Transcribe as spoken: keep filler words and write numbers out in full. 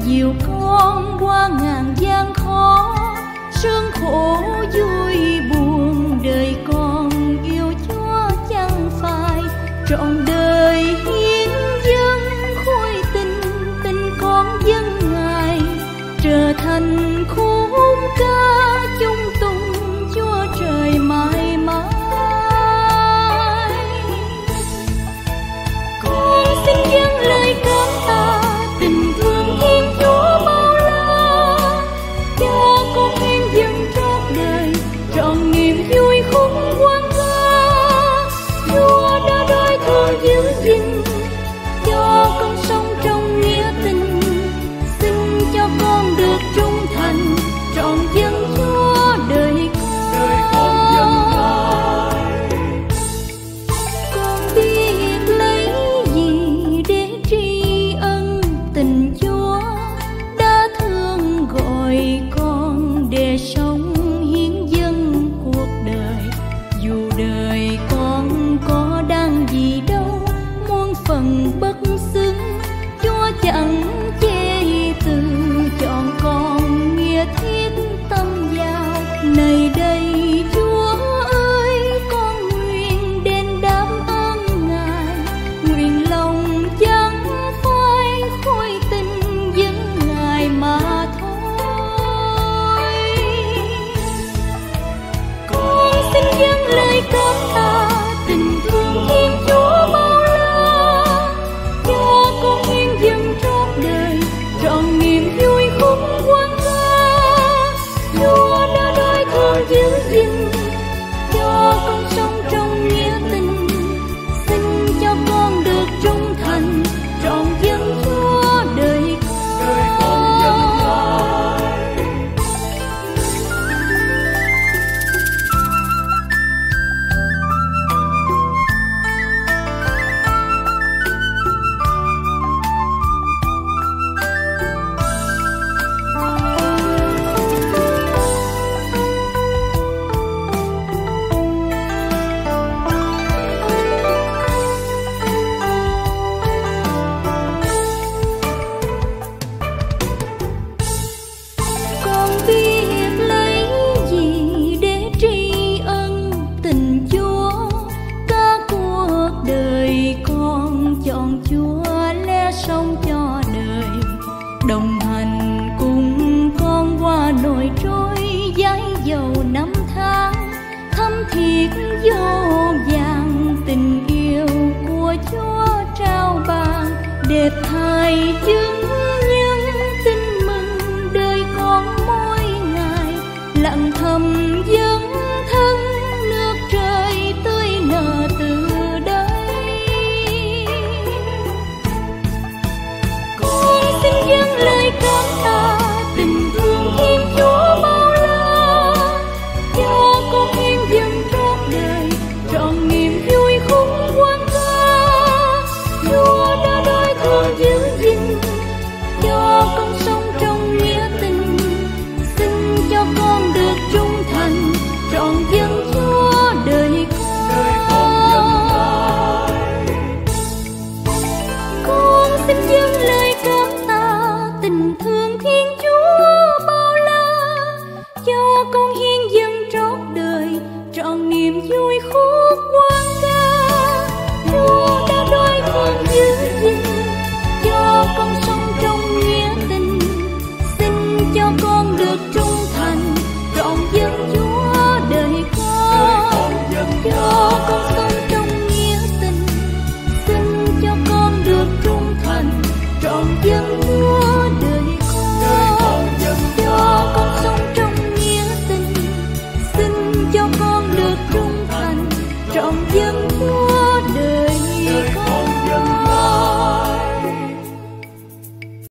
dìu con qua ngàn gian khó, sương khổ vui buồn đời con yêu Chúa chẳng phải trọn đời hiến dâng khối tình, tình con dâng Ngài trở thành khúc ca chung tung Chúa trời mãi mãi. Con xin dâng lời cảm tạ tình thương Thiên Chúa bao la, cho con em dâng trọn đời trọn niềm vui khúc quang ca. Chúa đã đói thương giữ gìn cho con sống trong nghĩa tình, xin cho con được trung thành trọn dâng Chúa đời con. Con biết lấy gì để tri ân tình Chúa đã thương gọi con để sống hiến dâng cuộc đời. Dù đời con có đang gì đâu muôn phần bất xứng, Chúa chẳng chê từ chọn con nghĩa thiết tâm giao. Này đây Chúa ơi, con nguyện đền đáp ơn Ngài, nguyện lòng chẳng phải khối tình dâng Ngài mà thôi. Con xin dâng lời cảm tạ tình thương Thiên Chúa bao la, cho con em dâng trọn đời trọn niềm vui khúc quang ca. Chúa đã đói thương giữ gìn cho con sống trong nghĩa tình, xin cho con được trung thành trọn dâng Chúa đời con. Con biết lấy gì để tri ân tình Chúa, cả cuộc đời con chọn Chúa lẽ sống cho đời, đồng hành cùng con qua nỗi trôi dãi dầu năm tháng, thắm thiết vô vàng tình yêu của Chúa trao ban, đẹp thay chứng nhân tin mừng đời con mỗi ngày, lặng thầm dấn thân nước trời tươi nở từ đây. Con xin dâng lời cảm tạ tình thương Thiên Chúa bao la, cho con em dâng trọn đời trọn niềm vui khúc quang ca. Chúa đã đói thương giữ gìn cho con sống trong nghĩa tình, xin cho con được trung thành trọn dâng Chúa đời con. Con xin dâng lời cảm tạ tình thương Thiên Chúa bao la, cho con hiến dâng trọn đời trọn niềm vui khúc quang ca. Chúa đã đói thương giữ gìn cho con sống trong nghĩa tình, xin cho con được trung thành trọn dâng Chúa đời con. Cho con sống trong nghĩa tình, xin cho con được trung thành trọn dâng Chúa đời